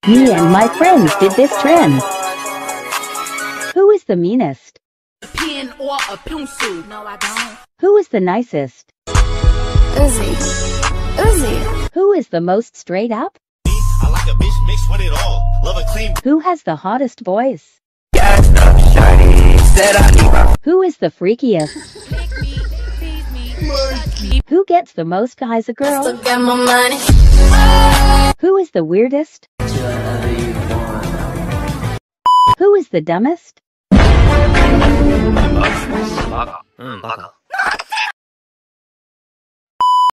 Me and my friends did this trend. Who is the meanest? A pen or a pencil? No, I don't. Who is the nicest? Uzi. Uzi. Who is the most straight up? I like a bitch mixed with it all. Love a clean. Who has the hottest voice? Got stuff shiny, said I need my. Who is the freakiest? Who gets the most guys a girl? Look at my money. Who is the weirdest? Who is the dumbest? Baka. Baka.